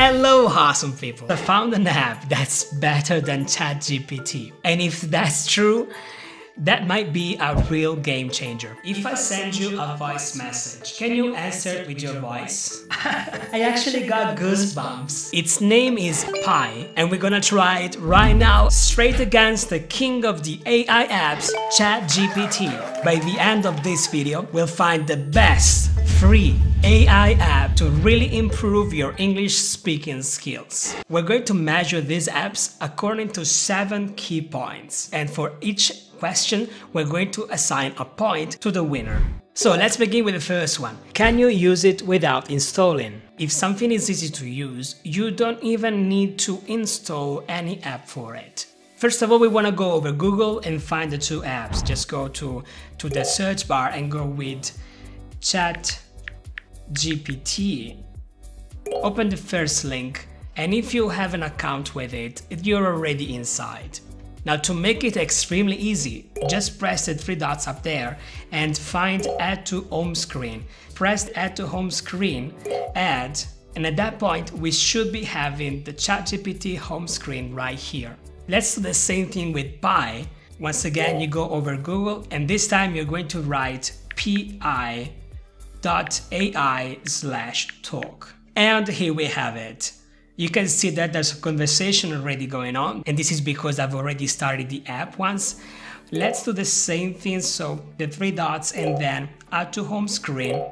Hello, awesome people! I found an app that's better than Chat GPT. And if that's true, that might be a real game changer. If I send you a voice message, can you answer it with your voice? I actually got goosebumps. Its name is Pi, and we're gonna try it right now, straight against the king of the AI apps, Chat GPT. By the end of this video, we'll find the best free AI app to really improve your English speaking skills. We're going to measure these apps according to 7 key points, and for each question, we're going to assign a point to the winner. So let's begin with the first one. Can you use it without installing? If something is easy to use, you don't even need to install any app for it. First of all, we want to go over Google and find the 2 apps. Just go to the search bar and go with Chat GPT. Open the first link, and if you have an account with it, you're already inside. Now, to make it extremely easy, just press the 3 dots up there and find Add to Home Screen. Press Add to Home Screen, Add, and at that point we should be having the ChatGPT home screen right here. Let's do the same thing with Pi. Once again, you go over Google, and this time you're going to write pi.ai/talk. And here we have it. You can see that there's a conversation already going on, and this is because I've already started the app once. Let's do the same thing, so the 3 dots and then Add to Home Screen,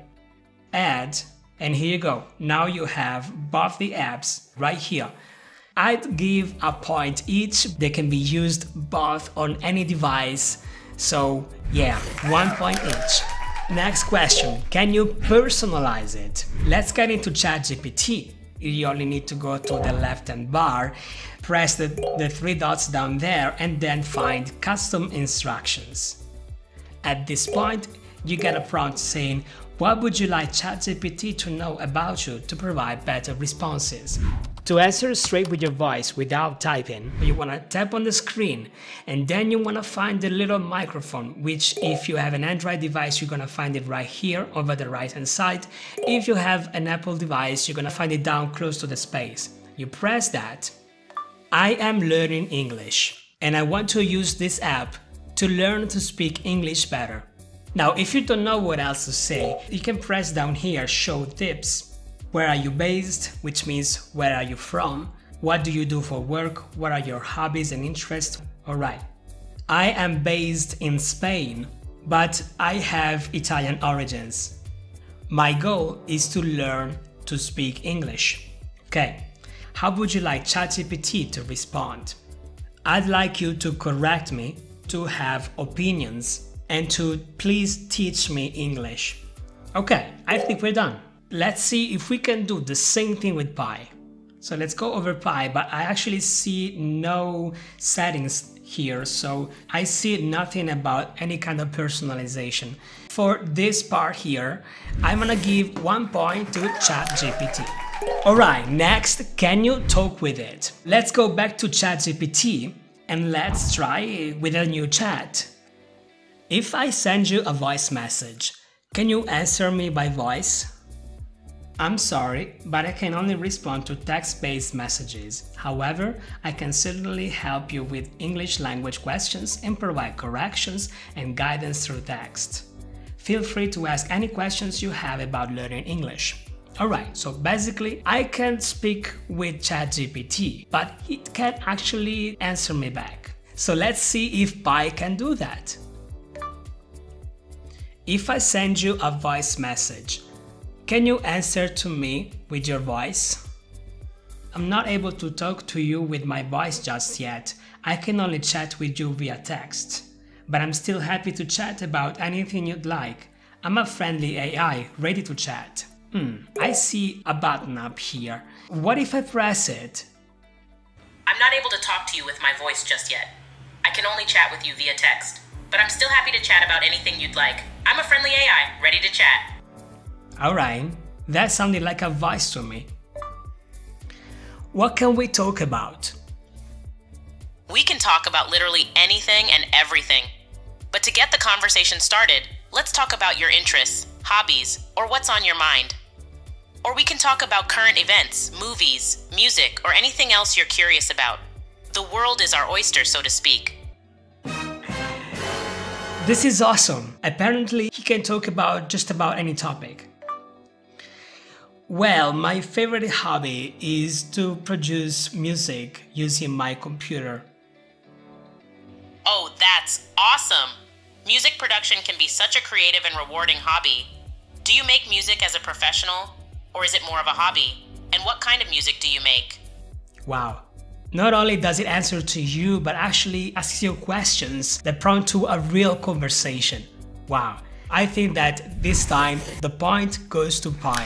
Add, and here you go. Now you have both the apps right here. I'd give a point each. They can be used both on any device, so yeah, 1 point each. Next question, can you personalize it? Let's get into ChatGPT. You only need to go to the left-hand bar, press the 3 dots down there, and then find Custom Instructions. At this point, you get a prompt saying, what would you like ChatGPT to know about you to provide better responses? To answer straight with your voice without typing, you want to tap on the screen, and then you want to find the little microphone, which if you have an Android device, you're going to find it right here over the right hand side. If you have an Apple device, you're going to find it down close to the space. You press that. I am learning English, and I want to use this app to learn to speak English better. Now, if you don't know what else to say, you can press down here, Show Tips. Where are you based? Which means where are you from? What do you do for work? What are your hobbies and interests? Alright. I am based in Spain, but I have Italian origins. My goal is to learn to speak English. Okay. How would you like ChatGPT to respond? I'd like you to correct me, to have opinions, and to please teach me English. Okay, I think we're done. Let's see if we can do the same thing with Pi. So let's go over Pi, but I actually see no settings here, so I see nothing about any kind of personalization. For this part here, I'm gonna give 1 point to ChatGPT. Alright, next, can you talk with it? Let's go back to ChatGPT and let's try with a new chat. If I send you a voice message, can you answer me by voice? I'm sorry, but I can only respond to text-based messages. However, I can certainly help you with English language questions and provide corrections and guidance through text. Feel free to ask any questions you have about learning English. Alright, so basically, I can speak with ChatGPT, but it can't actually answer me back. So let's see if Pi can do that. If I send you a voice message, can you answer to me with your voice? I'm not able to talk to you with my voice just yet. I can only chat with you via text. But I'm still happy to chat about anything you'd like. I'm a friendly AI, ready to chat. I see a button up here. What if I press it? I'm not able to talk to you with my voice just yet. I can only chat with you via text. But I'm still happy to chat about anything you'd like. I'm a friendly AI, ready to chat. Alright, that sounded like a voice to me. What can we talk about? We can talk about literally anything and everything. But to get the conversation started, let's talk about your interests, hobbies, or what's on your mind. Or we can talk about current events, movies, music, or anything else you're curious about. The world is our oyster, so to speak. This is awesome. Apparently, he can talk about just about any topic. Well, my favorite hobby is to produce music using my computer. Oh, that's awesome! Music production can be such a creative and rewarding hobby. Do you make music as a professional, or is it more of a hobby? And what kind of music do you make? Wow. Not only does it answer to you, but actually asks you questions that prompt to a real conversation. Wow. I think that this time the point goes to Pi.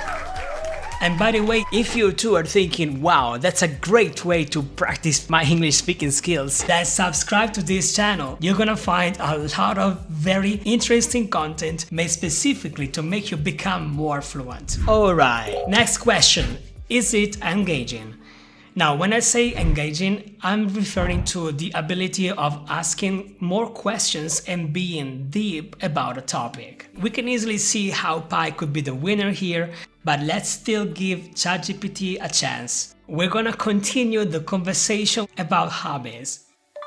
And by the way, if you too are thinking, wow, that's a great way to practice my English speaking skills, then subscribe to this channel. You're gonna find a lot of very interesting content made specifically to make you become more fluent. Alright, next question. Is it engaging? Now, when I say engaging, I'm referring to the ability of asking more questions and being deep about a topic. We can easily see how Pi could be the winner here, but let's still give Chat GPT a chance. We're gonna continue the conversation about hobbies.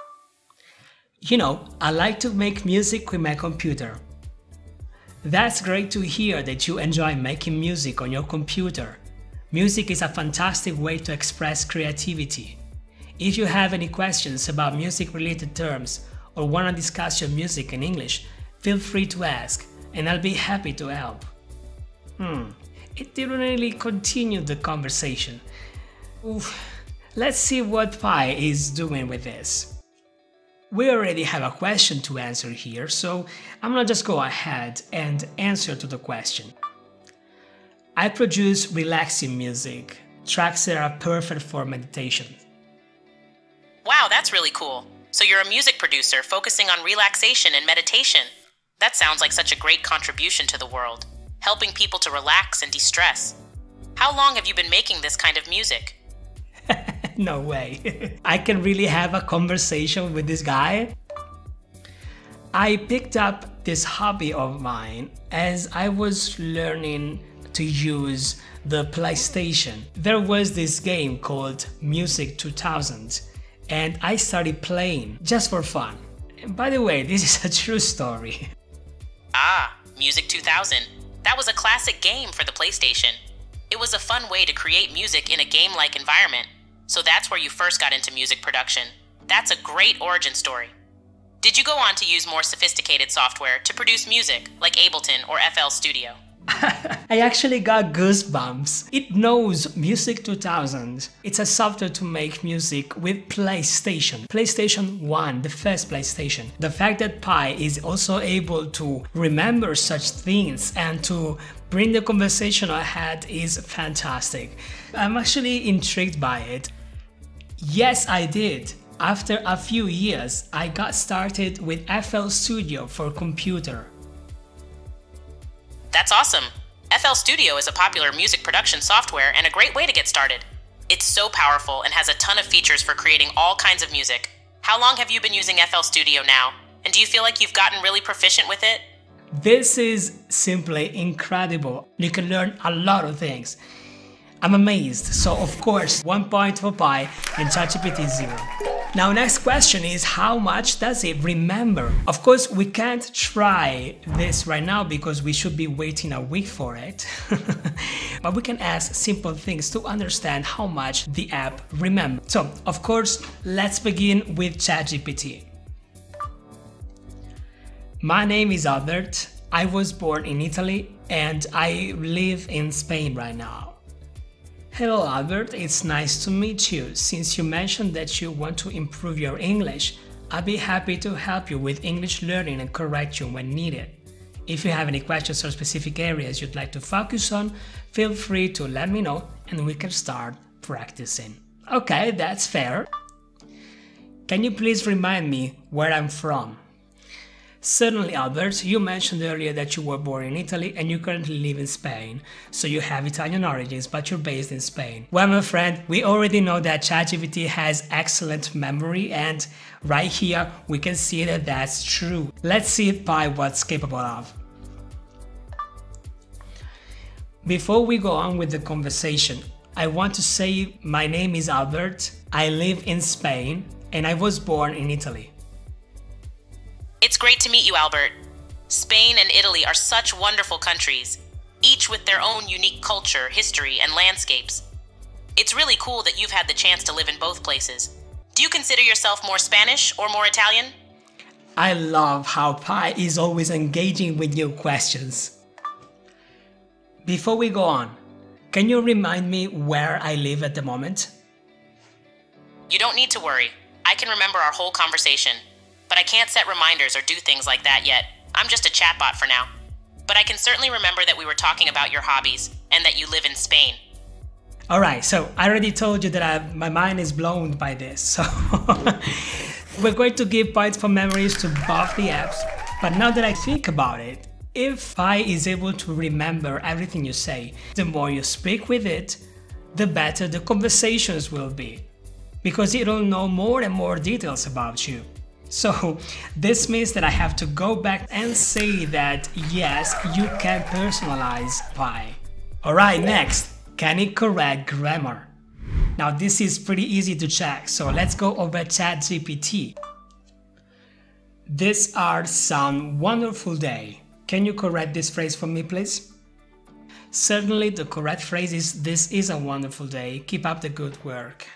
You know, I like to make music with my computer. That's great to hear that you enjoy making music on your computer. Music is a fantastic way to express creativity. If you have any questions about music-related terms or want to discuss your music in English, feel free to ask, and I'll be happy to help. It didn't really continue the conversation. Let's see what Pi is doing with this. We already have a question to answer here, so I'm gonna just go ahead and answer to the question. I produce relaxing music, tracks that are perfect for meditation. Wow, that's really cool. So you're a music producer focusing on relaxation and meditation. That sounds like such a great contribution to the world, helping people to relax and de-stress. How long have you been making this kind of music? No way. I can really have a conversation with this guy? I picked up this hobby of mine as I was learning to use the PlayStation. There was this game called Music 2000 and I started playing just for fun. And by the way, this is a true story. Ah, Music 2000. That was a classic game for the PlayStation. It was a fun way to create music in a game-like environment. So that's where you first got into music production. That's a great origin story. Did you go on to use more sophisticated software to produce music, like Ableton or FL Studio? I actually got goosebumps. It knows Music 2000. It's a software to make music with PlayStation. PlayStation 1, the first PlayStation. The fact that Pi is also able to remember such things and to bring the conversation ahead is fantastic. I'm actually intrigued by it. Yes, I did. After a few years, I got started with FL Studio for computer. That's awesome. FL Studio is a popular music production software and a great way to get started. It's so powerful and has a ton of features for creating all kinds of music. How long have you been using FL Studio now? And do you feel like you've gotten really proficient with it? This is simply incredible. You can learn a lot of things. I'm amazed. So of course, 1 point for Pi and ChatGPT 0. Now next question is, how much does it remember? Of course, we can't try this right now because we should be waiting a week for it. But we can ask simple things to understand how much the app remembers. So of course, let's begin with ChatGPT. My name is Albert. I was born in Italy and I live in Spain right now. Hello Albert, it's nice to meet you. Since you mentioned that you want to improve your English, I'll be happy to help you with English learning and correct you when needed. If you have any questions or specific areas you'd like to focus on, feel free to let me know and we can start practicing. Okay, that's fair. Can you please remind me where I'm from? Certainly, Albert, you mentioned earlier that you were born in Italy and you currently live in Spain, so you have Italian origins, but you're based in Spain. Well, my friend, we already know that ChatGPT has excellent memory, and right here we can see that that's true. Let's see Pi what's capable of. Before we go on with the conversation, I want to say my name is Albert, I live in Spain, and I was born in Italy. It's great to meet you, Albert. Spain and Italy are such wonderful countries, each with their own unique culture, history, and landscapes. It's really cool that you've had the chance to live in both places. Do you consider yourself more Spanish or more Italian? I love how Pi is always engaging with new questions. Before we go on, can you remind me where I live at the moment? You don't need to worry. I can remember our whole conversation, but I can't set reminders or do things like that yet. I'm just a chatbot for now. But I can certainly remember that we were talking about your hobbies and that you live in Spain. Alright, so I already told you that my mind is blown by this, so we're going to give points for memories to both the apps, but now that I think about it, if Pi is able to remember everything you say, the more you speak with it, the better the conversations will be, because it'll know more and more details about you. So this means that I have to go back and say that yes, you can personalize Pi. Alright, next, can it correct grammar? Now this is pretty easy to check, so let's go over Chat GPT. These are some wonderful day. Can you correct this phrase for me, please? Certainly the correct phrase is this is a wonderful day. Keep up the good work.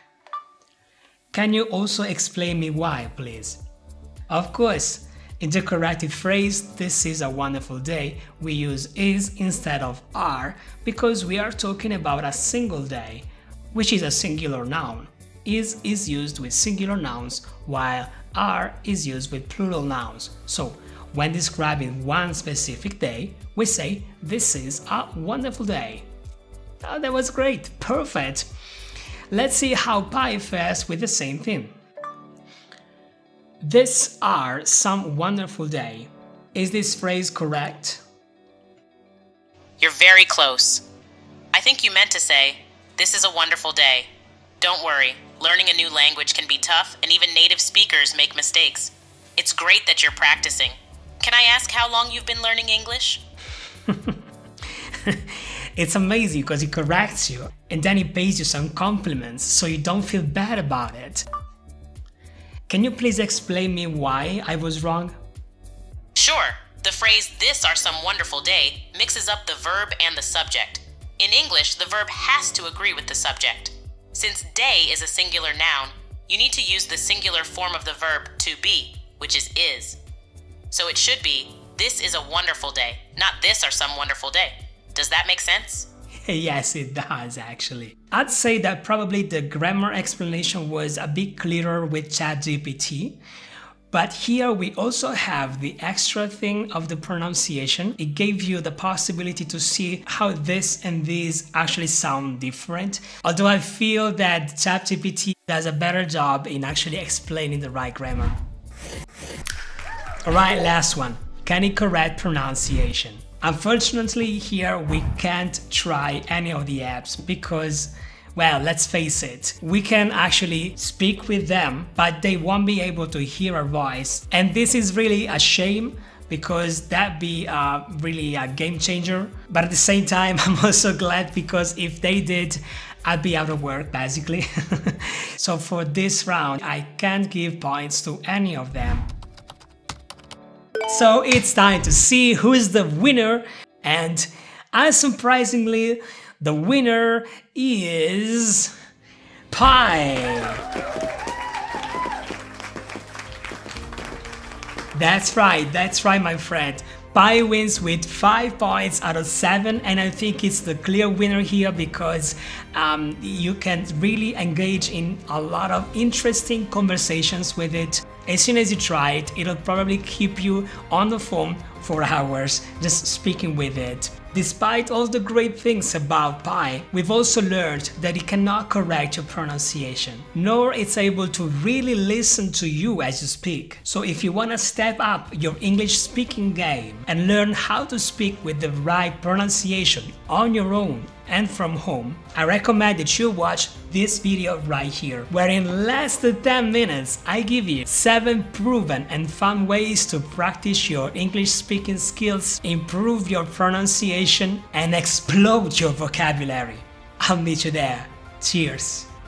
Can you also explain me why, please? Of course, in the corrected phrase, this is a wonderful day, we use is instead of are because we are talking about a single day, which is a singular noun. Is used with singular nouns, while are is used with plural nouns. So, when describing one specific day, we say, this is a wonderful day. Oh, that was great, perfect. Let's see how Pi fares with the same thing. These are some wonderful day. Is this phrase correct? You're very close. I think you meant to say, this is a wonderful day. Don't worry, learning a new language can be tough and even native speakers make mistakes. It's great that you're practicing. Can I ask how long you've been learning English? It's amazing because he corrects you and then he pays you some compliments so you don't feel bad about it. Can you please explain me why I was wrong? Sure. The phrase, this are some wonderful day, mixes up the verb and the subject. In English, the verb has to agree with the subject. Since day is a singular noun, you need to use the singular form of the verb to be, which is. So it should be, this is a wonderful day, not this are some wonderful day. Does that make sense? Yes, it does actually. I'd say that probably the grammar explanation was a bit clearer with Chat GPT, but here we also have the extra thing of the pronunciation. It gave you the possibility to see how this and these actually sound different, although I feel that Chat GPT does a better job in actually explaining the right grammar. Alright, last one. Can it correct pronunciation? Unfortunately, here we can't try any of the apps because, well, let's face it, we can actually speak with them, but they won't be able to hear our voice. And this is really a shame because that'd be really a game changer. But at the same time, I'm also glad because if they did, I'd be out of work basically. So for this round, I can't give points to any of them. So it's time to see who is the winner, and unsurprisingly, the winner is Pi. That's right, my friend. Pi wins with 5 points out of 7, and I think it's the clear winner here because you can really engage in a lot of interesting conversations with it. As soon as you try it, it'll probably keep you on the phone for hours just speaking with it. Despite all the great things about Pi, we've also learned that it cannot correct your pronunciation, nor it's able to really listen to you as you speak. So if you want to step up your English speaking game and learn how to speak with the right pronunciation on your own and from home, I recommend that you watch this video right here, where in less than 10 minutes I give you 7 proven and fun ways to practice your English speaking skills, improve your pronunciation, and explode your vocabulary. I'll meet you there. Cheers!